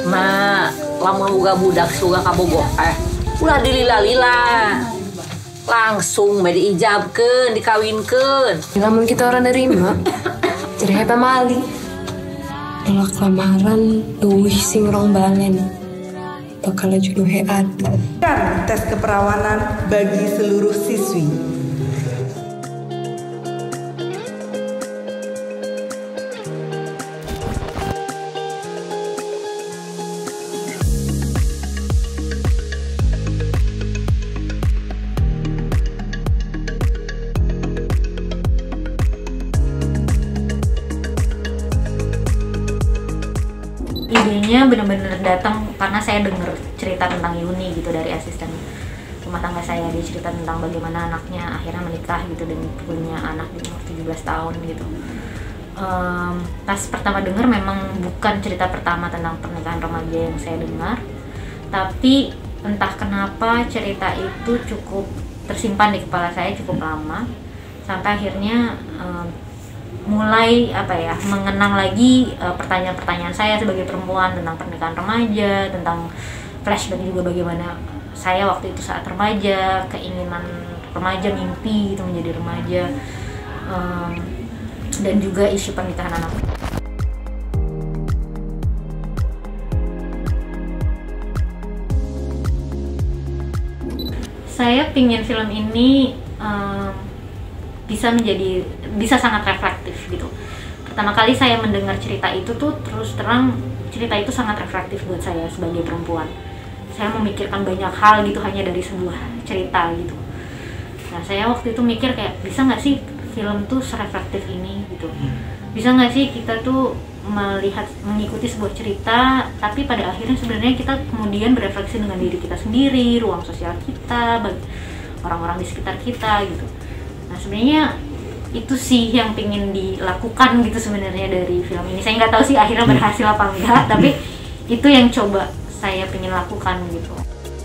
Ma, lamun boga budak suga kabogoh ulah dilila-lila. Langsung diijabkeun, dikawinkeun. Lamun kita orang nerima, jadi hepa mali. Tolak lamaran, duwih sing rong balen. Bakal jodoh head. Tes keperawanan bagi seluruh siswi. Idenya benar-benar datang karena saya dengar cerita tentang Yuni gitu dari asisten rumah tangga saya. Dia cerita tentang bagaimana anaknya akhirnya menikah gitu dan punya anak di umur 17 tahun gitu. Pas pertama dengar memang bukan cerita pertama tentang pernikahan remaja yang saya dengar, tapi entah kenapa cerita itu cukup tersimpan di kepala saya cukup lama sampai akhirnya mulai mengenang lagi pertanyaan-pertanyaan saya sebagai perempuan tentang pernikahan remaja, tentang flashback juga bagaimana saya waktu itu saat remaja, keinginan remaja, mimpi itu menjadi remaja, dan juga isu pernikahan anak. Saya pingin film ini bisa sangat reflektif gitu. Pertama kali saya mendengar cerita itu tuh terus terang cerita itu sangat reflektif buat saya sebagai perempuan. Saya memikirkan banyak hal gitu hanya dari sebuah cerita gitu. Nah saya waktu itu mikir kayak bisa nggak sih film tuh sereflektif ini gitu. Bisa nggak sih kita tuh mengikuti sebuah cerita tapi pada akhirnya sebenarnya kita kemudian berefleksi dengan diri kita sendiri, ruang sosial kita, orang-orang di sekitar kita gitu. Nah sebenarnya itu sih yang pengen dilakukan gitu sebenarnya dari film ini. Saya nggak tahu sih akhirnya berhasil apa enggak, tapi itu yang coba saya pengen lakukan gitu.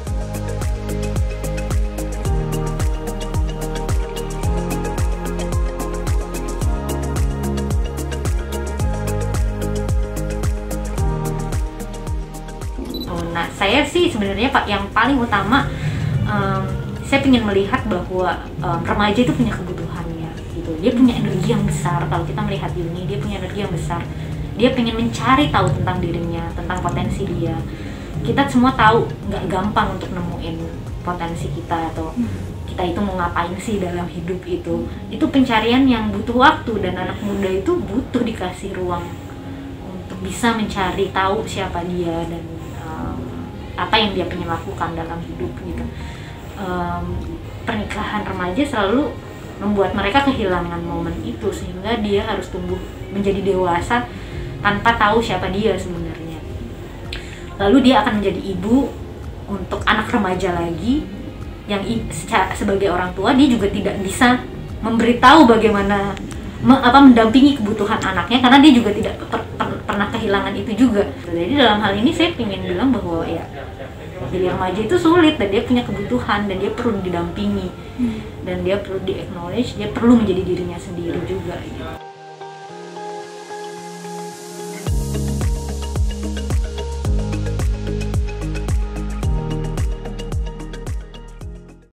Nah saya sih sebenarnya yang paling utama saya ingin melihat bahwa remaja itu punya kebutuhannya gitu. Dia punya energi yang besar. Kalau kita melihat Yuni, dia punya energi yang besar. Dia pengen mencari tahu tentang dirinya, tentang potensi dia. Kita semua tahu nggak gampang untuk nemuin potensi kita atau kita itu mau ngapain sih dalam hidup itu. Itu pencarian yang butuh waktu dan anak muda itu butuh dikasih ruang untuk bisa mencari tahu siapa dia dan apa yang dia pengen lakukan dalam hidup gitu. Pernikahan remaja selalu membuat mereka kehilangan momen itu sehingga dia harus tumbuh menjadi dewasa tanpa tahu siapa dia sebenarnya. Lalu dia akan menjadi ibu untuk anak remaja lagi yang sebagai orang tua dia juga tidak bisa memberitahu bagaimana mendampingi kebutuhan anaknya karena dia juga tidak pernah kehilangan itu juga. Jadi dalam hal ini saya ingin bilang bahwa ya jadi remaja itu sulit dan dia punya kebutuhan dan dia perlu didampingi dan dia perlu di-acknowledge, dia perlu menjadi dirinya sendiri juga gitu.